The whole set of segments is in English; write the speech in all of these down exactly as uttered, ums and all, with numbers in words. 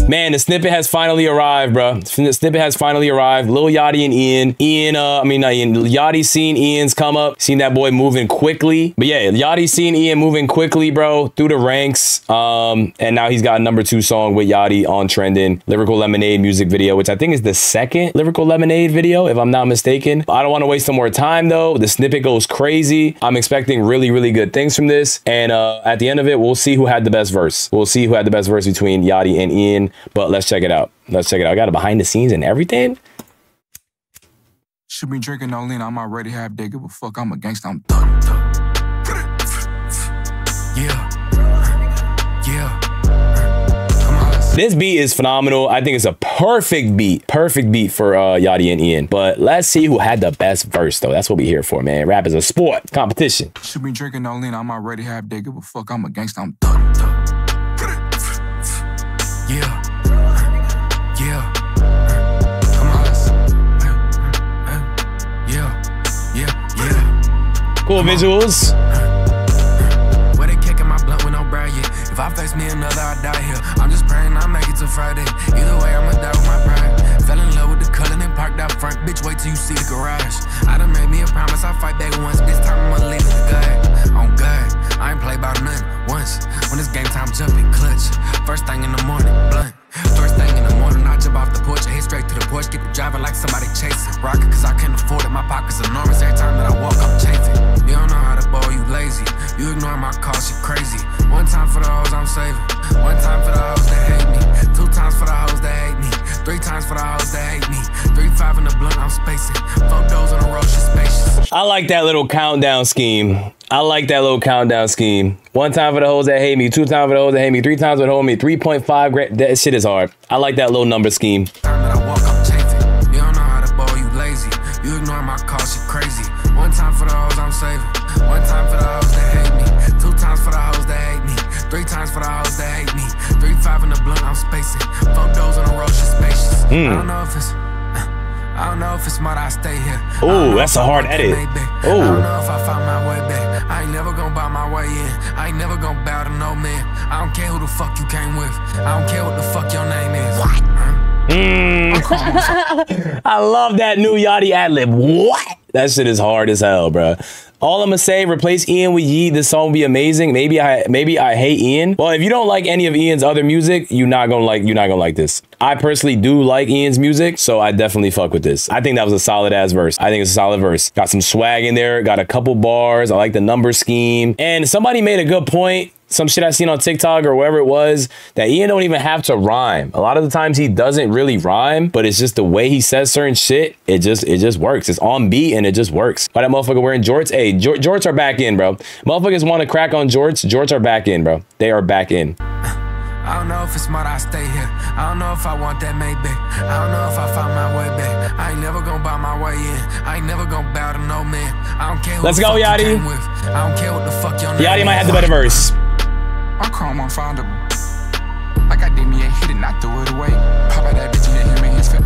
Man, the snippet has finally arrived, bro. The snippet has finally arrived. Lil Yachty and Ian. Ian, uh, I mean, not Ian. Yachty seen Ian's come up. Seen that boy moving quickly. But yeah, Yachty seen Ian moving quickly, bro, through the ranks. Um, and now he's got a number two song with Yachty on trending. Lyrical Lemonade music video, which I think is the second Lyrical Lemonade video, if I'm not mistaken. I don't want to waste some more time, though. The snippet goes crazy. I'm expecting really, really good things from this. And uh, at the end of it, we'll see who had the best verse. We'll see who had the best verse between Yachty and Ian. But let's check it out. Let's check it out. I got a behind the scenes and everything. Should be drinking no lean. I'm already half dead. Give a fuck. I'm a gangsta. I'm thug, thug. Yeah. Yeah. This beat is phenomenal. I think it's a perfect beat. Perfect beat for uh, Yachty and Ian. But let's see who had the best verse, though. That's what we're here for, man. Rap is a sport. Competition. Should be drinking no lean. I'm already half dead. Give a fuck. I'm a gangsta. I'm thug, thug. Yeah. Yeah. Cool visuals. Where they kicking my blunt with no brag yet. If I face me another, I die here. I'm just praying I make it till Friday. Either way, I'ma die with my pride. Fell in love with the color and parked out front. Bitch, wait till you see the garage. I done made me a promise, I'll fight back once. This time I'ma leave it to God. On God, I ain't played about nothing once. When it's game time, jumping clutch. First thing in the morning, blunt. First thing in the morning, I jump off the porch, I head straight to the porch, get the driving like somebody chasing. Rocket, cause I can't afford it, my pocket's enormous. Every time that I walk, I'm chafing. You don't know how to ball, you lazy. You ignore my calls, you crazy. One time for the hoes, I'm saving. One time for the hoes that hate me. Two times for the hoes that hate me. Three times for the hoes that hate me. Three, five in the blunt, I'm spacing. Four doors on the road, she's spacious. I like that little countdown scheme. I like that little countdown scheme. One time for the hoes that hate me, two times for the hoes that hate me, three times for the hoes that hate me, three point five grand. That shit is hard. I like that little number scheme. Time that I walk, I'm chafing. You don't know how to ball, you lazy. You ignore my calls, you crazy. One time for the hoes, I'm saving. One time for the hoes that hate me. Two times for the hoes that hate me. Three times for the hoes that hate me. Three, five in the blunt, I'm spacing. Four doors on the road, she's spacious. Mm. I don't know if it's... I don't know if it's smart I stay here. Oh, that's a hard edit. Oh. I don't know if I find my way back. I ain't never gonna buy my way in. I ain't never gonna bow to no man. I don't care who the fuck you came with. I don't care what the fuck your name is. What? Mm. I love that new Yachty ad-lib. What? That shit is hard as hell, bro. All I'm gonna say, replace Ian with Yee. This song will be amazing. Maybe I maybe I hate Ian. Well, if you don't like any of Ian's other music, you're not gonna like you're not gonna like this. I personally do like Ian's music, so I definitely fuck with this. I think that was a solid ass verse. I think it's a solid verse. Got some swag in there, got a couple bars. I like the number scheme. And somebody made a good point. Some shit I seen on TikTok or wherever it was, that Ian don't even have to rhyme. A lot of the times he doesn't really rhyme, but it's just the way he says certain shit. It just it just works. It's on beat and it just works. Why that motherfucker wearing jorts? Hey, jorts are back in, bro. Motherfuckers want to crack on jorts. Jorts are back in, bro. They are back in. I don't know if it's smart I stay here. I don't know if I want that Maybach. I don't know if I find my way back. I ain't never gonna buy my way in. I ain't never gonna bow to no man. I don't care who Let's the go, fuck Yachty. you came with. I don't care what the fuck your name Yachty might is. have the better verse. My chrome unfindable. Like I did me and hit it, not threw it away. Pop out that bitch and hit him in his face.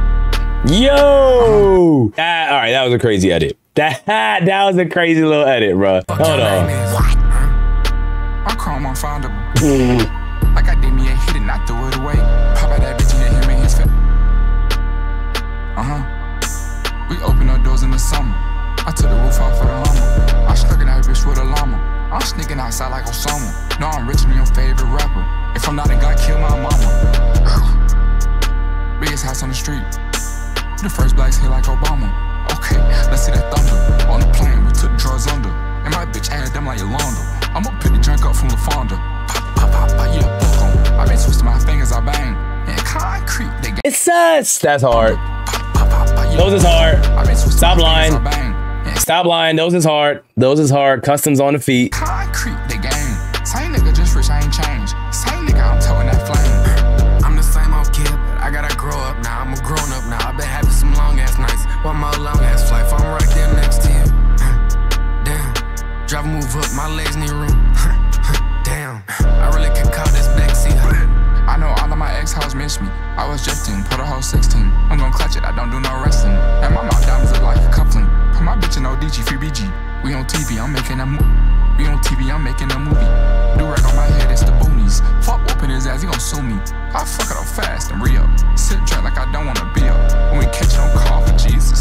Yo! That, all right, that was a crazy edit. That that was a crazy little edit, bro. Fuck Hold your on. name is. What? My chrome unfindable. Like I did me and hit it, not threw it away. Pop out that bitch and hit him in his face. Uh-huh. We opened our doors in the summer. I took the roof off for the llama. I stuck in that bitch with a llama. I'm sneaking outside like Osama. No, I'm rich and your favorite rapper. If I'm not a guy, kill my mama. Biggest house on the street. The first blacks hit like Obama. Okay, let's see that thunder. On the plane, we took drugs under. And my bitch added them like Yolanda. I'ma pick the drink up from LaFonda. Pop, pop, pop, pop, yeah, fuck 'em. I been twisting my fingers, I bang. And concrete, they get. It's sus. That's hard. Pop, pop, pop, pop, yeah. Those is hard. I been twisting Stop my lying. fingers, I bang. Stop lying. Those is hard. Those is hard. Customs on the feet. Concrete, the game. Same nigga, just rich, I ain't changed. Same nigga, I'm towing that flame. I'm the same old kid, but I gotta grow up now. I'm a grown up now. I've been having some long ass nights. One more long ass flight. I'm right there next to you. Damn. Drive, move up, my legs need room. Damn. I really can call this backseat. I know all of my ex-hoes miss me. I was drifting, put a whole sixteen. I'm gonna clutch it, I don't do no wrestling. And my mouth diamonds look like a coupling. Put my bitch in O D G, free B G. We on T V, I'm making that move. We on T V, I'm making a movie. Do right on my head, it's the boonies. Fuck whooping his ass, he gon' sue me. I fuck it up fast and re-up. Sit drunk like I don't wanna be up. When we catch it on call for Jesus.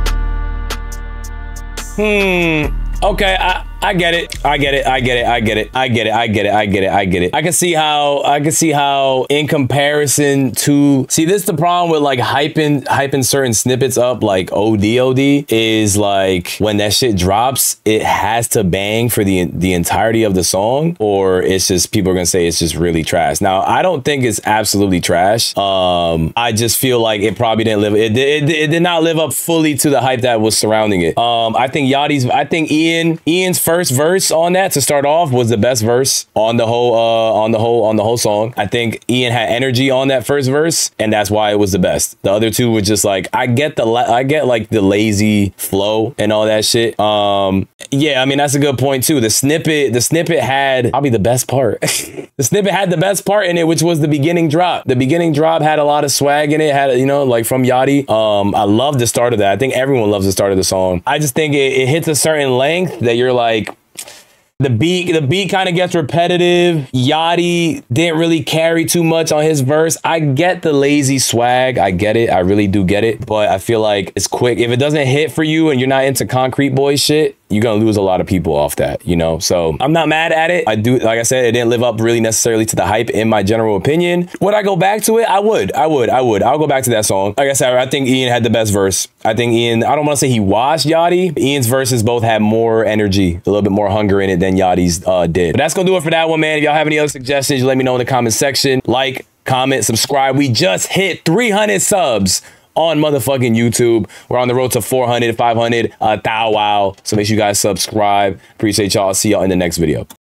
Hmm. Okay, I, I get it. I get it. I get it. I get it. I get it. I get it. I get it. I get it. I can see how I can see how in comparison to see this the problem with like hyping hyping certain snippets up like O D O D is like when that shit drops, it has to bang for the the entirety of the song, or it's just people are gonna say it's just really trash. Now, I don't think it's absolutely trash. Um, I just feel like it probably didn't live it, it, it did not live up fully to the hype that was surrounding it. Um, I think Yachty's I think Ian Ian's first verse on that to start off was the best verse on the whole uh on the whole on the whole song. I think Ian had energy on that first verse, and that's why it was the best. The other two were just like, I get the I get like the lazy flow and all that shit. Um yeah, I mean that's a good point too. The snippet the snippet had probably the best part. The snippet had the best part in it, which was the beginning drop. The beginning drop had a lot of swag in it, had, you know, like from Yachty. Um I love the start of that. I think everyone loves the start of the song. I just think it, it hits a certain length that you're like, the beat, the beat kind of gets repetitive. Yachty didn't really carry too much on his verse. I get the lazy swag. I get it. I really do get it. But I feel like it's quick. If it doesn't hit for you and you're not into Concrete Boy shit, you're gonna lose a lot of people off that, you know? So I'm not mad at it. I do, like I said, it didn't live up really necessarily to the hype in my general opinion. Would I go back to it? I would, I would, I would. I'll go back to that song. Like I said, I think Ian had the best verse. I think Ian, I don't wanna say he washed Yachty. Ian's verses both had more energy, a little bit more hunger in it than Yachty's uh, did. But that's gonna do it for that one, man. If y'all have any other suggestions, let me know in the comment section. Like, comment, subscribe. We just hit three hundred subs on motherfucking YouTube. We're on the road to four hundred, five hundred, uh, thou wow. So make sure you guys subscribe. Appreciate y'all. See y'all in the next video.